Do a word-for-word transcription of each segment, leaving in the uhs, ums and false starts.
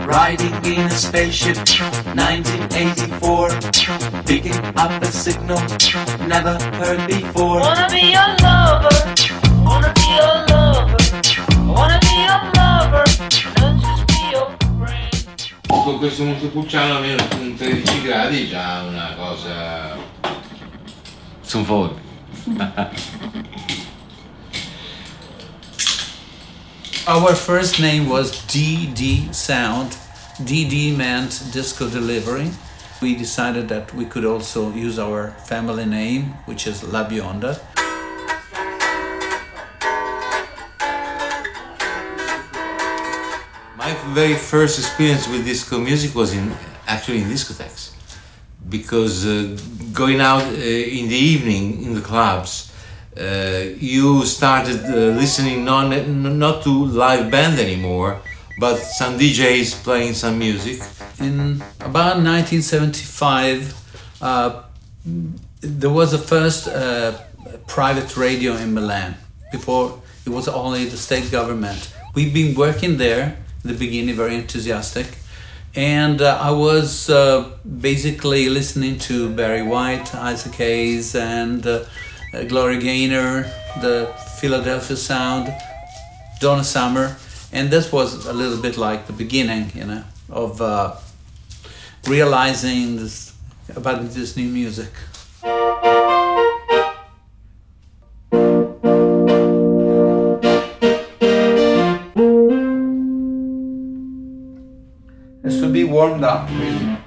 riding in a spaceship, nineteen eighty-four, picking up a signal never heard before. Wanna be your lover, wanna be your lover, wanna be your lover, not just be your friend. Con questo Montepulciano almeno in tredici gradi è già una cosa... Sono forti. Our first name was D D Sound. D D meant disco delivery. We decided that we could also use our family name, which is La Bionda. My very first experience with disco music was in actually in discotheques, because uh, going out uh, in the evening in the clubs, uh, you started uh, listening non, not to live band anymore, but some D Js playing some music. In about nineteen seventy-five, uh, there was a first uh, private radio in Milan. Before it was only the state government. We've been working there in the beginning, very enthusiastic. And uh, I was uh, basically listening to Barry White, Isaac Hayes, and uh, uh, Gloria Gaynor, the Philadelphia Sound, Donna Summer, and this was a little bit like the beginning, you know, of uh, realizing this, about this new music. Has to be warmed up, really.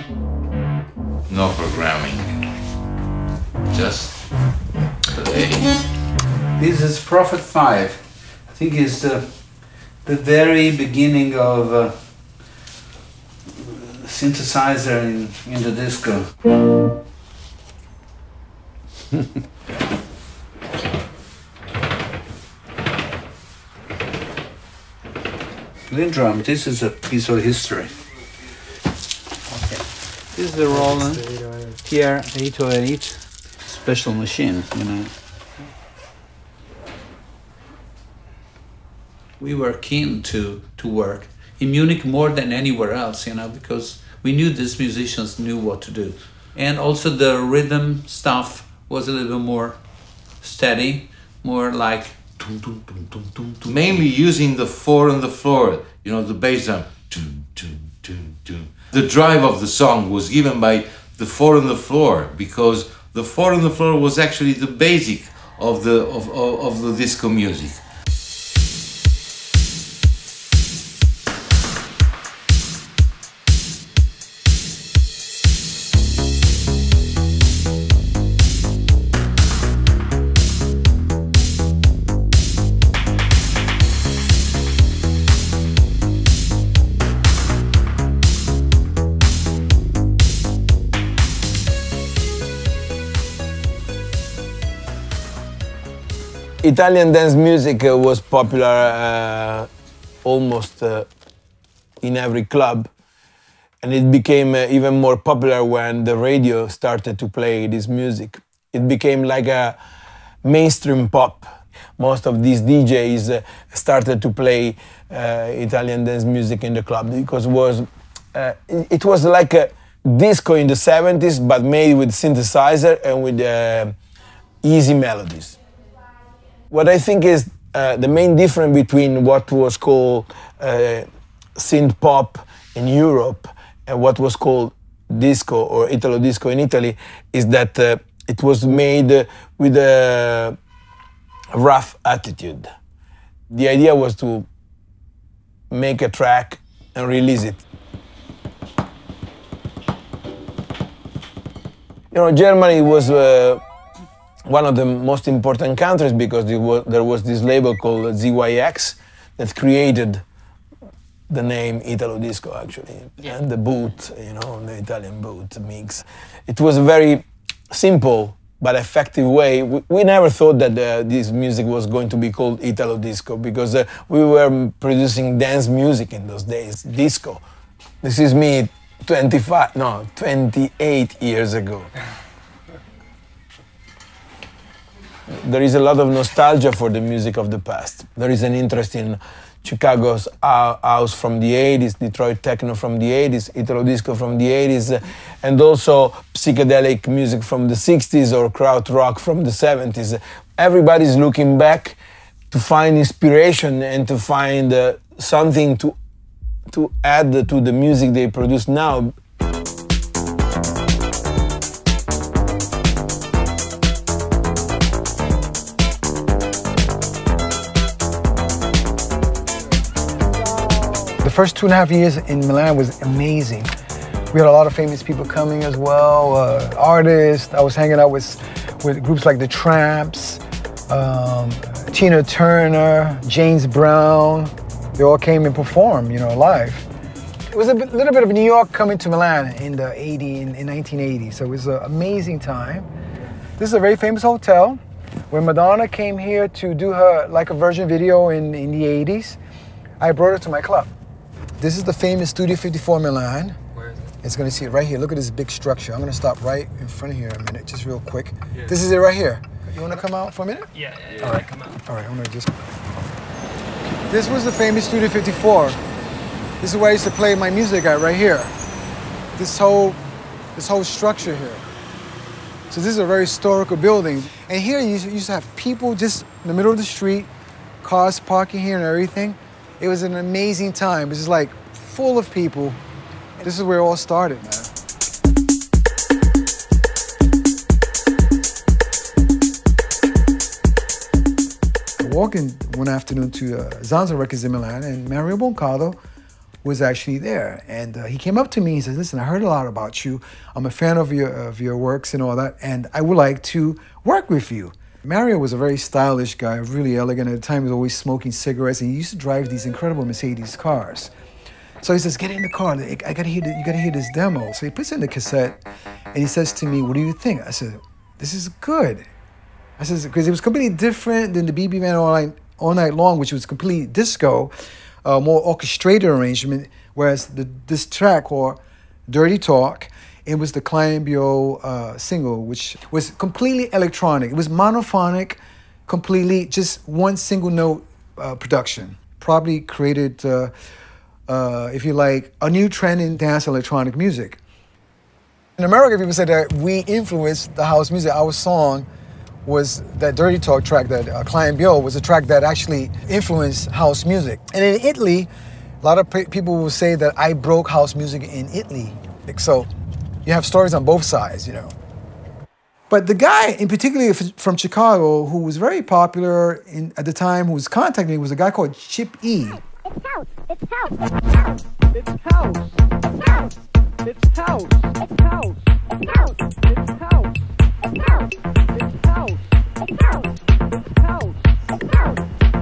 No programming, just play. This is Prophet five. I think it's the, the very beginning of uh, synthesizer in, in the disco. Lindrum, this is a piece of history. Okay. This is the Roland Pierre eight oh eight special machine, you know. We were keen to, to work in Munich more than anywhere else, you know, because we knew these musicians knew what to do. And also the rhythm stuff was a little more steady, more like tum, tum, tum, tum, tum, tum. Mainly using the four on the floor, you know, the bass drum. Tum, tum, tum, tum. The drive of the song was given by the four on the floor, because the four on the floor was actually the basic of the, of, of, of the disco music. Italian dance music uh, was popular uh, almost uh, in every club, and it became uh, even more popular when the radio started to play this music. It became like a mainstream pop. Most of these D Js uh, started to play uh, Italian dance music in the club because it was, uh, it was like a disco in the seventies, but made with synthesizer and with uh, easy melodies. What I think is uh, the main difference between what was called uh, synth pop in Europe and what was called disco or Italo disco in Italy is that uh, it was made uh, with a rough attitude. The idea was to make a track and release it. You know, Germany was uh, one of the most important countries because there was, there was this label called Z Y X that created the name Italo Disco, actually, yeah. And the boot, you know, the Italian boot mix. It was a very simple but effective way. We, we never thought that uh, this music was going to be called Italo Disco because uh, we were producing dance music in those days, disco. This is me twenty-five, no, twenty-eight years ago. There is a lot of nostalgia for the music of the past. There is an interest in Chicago's house from the eighties, Detroit techno from the eighties, Italo disco from the eighties, and also psychedelic music from the sixties or krautrock from the seventies. Everybody's looking back to find inspiration and to find uh, something to to add to the music they produce now. The first two and a half years in Milan was amazing. We had a lot of famous people coming as well, uh, artists. I was hanging out with, with groups like the Tramps, um, Tina Turner, James Brown. They all came and performed, you know, live. It was a bit, little bit of New York coming to Milan in the eighty, in, in nineteen eighty, so it was an amazing time. This is a very famous hotel where Madonna came here to do her like a version video in, in the eighties. I brought her to my club. This is the famous Studio fifty-four Milan. Where is it? It's gonna see it right here. Look at this big structure. I'm gonna stop right in front of here a minute, just real quick. Yeah. This is it right here. You wanna come out for a minute? Yeah, yeah, yeah. All right, come out. All right, I'm gonna just. This was the famous Studio fifty-four. This is where I used to play my music at, right here. This whole, this whole structure here. So this is a very historical building. And here you used to have people just in the middle of the street, cars parking here and everything. It was an amazing time. It was just like full of people. This is where it all started, man. I walked in one afternoon to uh, Zanza Records in Milan, and Mario Boncardo was actually there. And uh, he came up to me and said, listen, I heard a lot about you. I'm a fan of your, of your works and all that, and I would like to work with you. Mario was a very stylish guy, really elegant. At the time, he was always smoking cigarettes, and he used to drive these incredible Mercedes cars. So he says, get in the car, I gotta hear the, you gotta hear this demo. So he puts in the cassette, and he says to me, what do you think? I said, this is good. I said, because it was completely different than the B B Band All Night, All Night Long, which was completely disco, uh, more orchestrated arrangement, whereas the, this track, called Dirty Talk, it was the Klein M B O uh, single, which was completely electronic. It was monophonic, completely just one single note uh, production. Probably created, uh, uh, if you like, a new trend in dance electronic music. In America, people say that we influenced the house music. Our song was that Dirty Talk track, that uh, Klein M B O was a track that actually influenced house music. And in Italy, a lot of people will say that I broke house music in Italy. So you have stories on both sides, you know. But the guy, in particular from Chicago, who was very popular in, at the time, who was contacting me, was a guy called Chip E. It's house. It's house. It's house. It's house. It's house. It's house. It's house. It's house. It's house. It's house. It's house. It's house. It's house. It's house.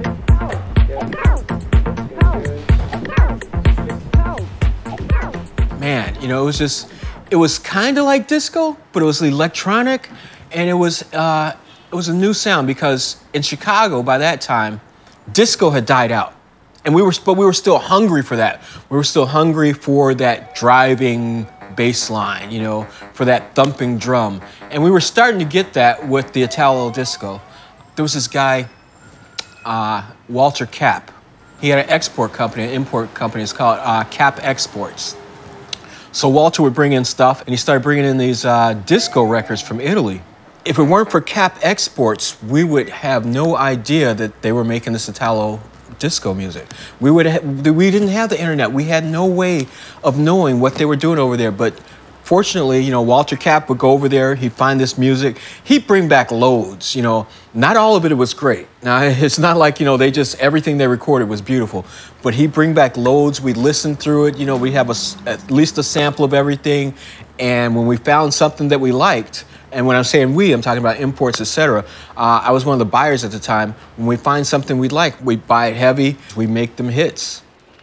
Man, you know, it was just, it was kind of like disco, but it was electronic, and it was uh, it was a new sound because in Chicago by that time, disco had died out, and we were but we were still hungry for that. We were still hungry for that driving bass line, you know, for that thumping drum, and we were starting to get that with the Italo disco. There was this guy, uh, Walter Cap. He had an export company, an import company. It's called uh, Cap Exports. So Walter would bring in stuff, and he started bringing in these uh, disco records from Italy. If it weren't for Cap Exports, we would have no idea that they were making this Italo disco music. We would ha we didn't have the internet. We had no way of knowing what they were doing over there. But fortunately, you know, Walter Cap would go over there. He'd find this music. He'd bring back loads. You know, not all of it was great. Now it's not like, you know, they just everything they recorded was beautiful. But he'd bring back loads. We'd listen through it. You know, we'd have a, at least a sample of everything. And when we found something that we liked, and when I'm saying we, I'm talking about imports, et cetera. Uh, I was one of the buyers at the time. When we find something we like, we buy it heavy. We make them hits.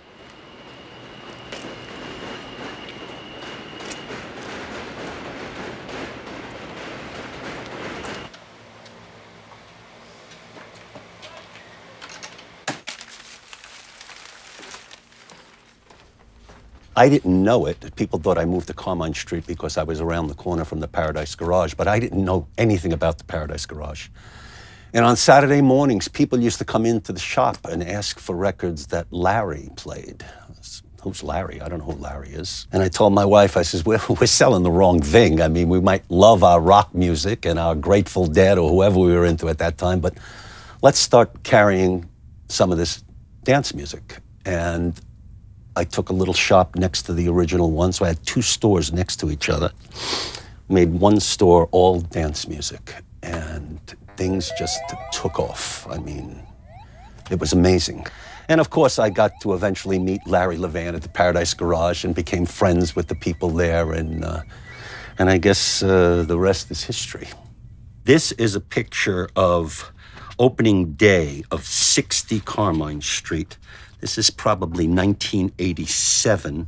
I didn't know it. People thought I moved to Carmine Street because I was around the corner from the Paradise Garage, but I didn't know anything about the Paradise Garage. And on Saturday mornings, people used to come into the shop and ask for records that Larry played. Who's Larry? I don't know who Larry is. And I told my wife, I says, we're, we're selling the wrong thing. I mean, we might love our rock music and our Grateful Dead or whoever we were into at that time, but let's start carrying some of this dance music. And I took a little shop next to the original one, so I had two stores next to each other. Made one store all dance music, and things just took off. I mean, it was amazing. And of course, I got to eventually meet Larry Levan at the Paradise Garage and became friends with the people there, and, uh, and I guess uh, the rest is history. This is a picture of opening day of sixty Carmine Street. This is probably nineteen eighty-seven.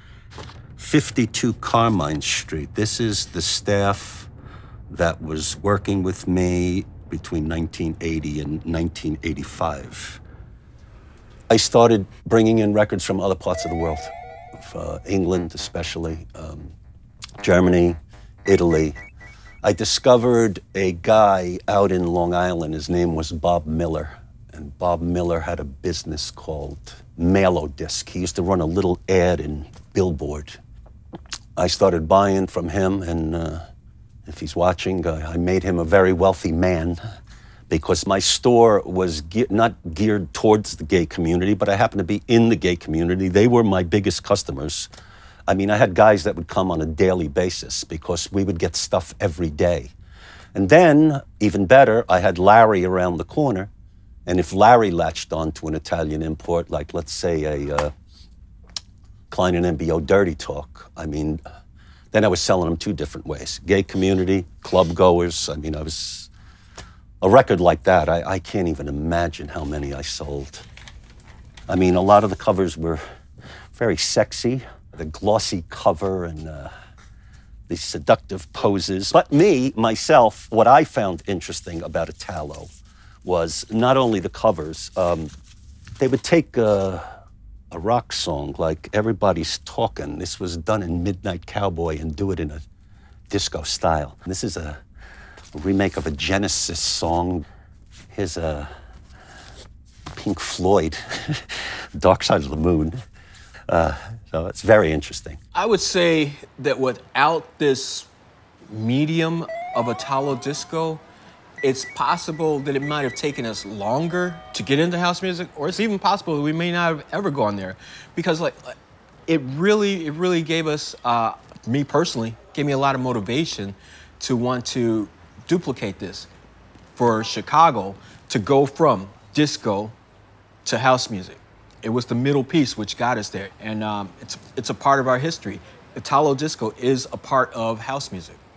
fifty-two Carmine Street. This is the staff that was working with me between nineteen eighty and nineteen eighty-five. I started bringing in records from other parts of the world, uh, England especially, um, Germany, Italy. I discovered a guy out in Long Island. His name was Bob Miller. And Bob Miller had a business called Mail-O-Disc. He used to run a little ad in Billboard. I started buying from him, and uh, if he's watching, uh, I made him a very wealthy man, because my store was ge not geared towards the gay community, but I happened to be in the gay community. They were my biggest customers. I mean, I had guys that would come on a daily basis because we would get stuff every day. And then, even better, I had Larry around the corner, and if Larry latched on to an Italian import, like let's say a uh, Klein and M B O Dirty Talk, I mean, then I was selling them two different ways. Gay community, club goers, I mean, I was... A record like that, I, I can't even imagine how many I sold. I mean, a lot of the covers were very sexy, the glossy cover and uh, the seductive poses. But me, myself, what I found interesting about Italo was not only the covers, um, they would take a, a rock song like Everybody's Talking. This was done in Midnight Cowboy and do it in a disco style. This is a A remake of a Genesis song. Here's a Pink Floyd, Dark Side of the Moon. Uh, so it's very interesting. I would say that without this medium of Italo disco, it's possible that it might have taken us longer to get into house music, or it's even possible that we may not have ever gone there, because like it really, it really gave us, uh, me personally, gave me a lot of motivation to want to duplicate this for Chicago, to go from disco to house music. It was the middle piece which got us there, and um, it's, it's a part of our history. Italo disco is a part of house music.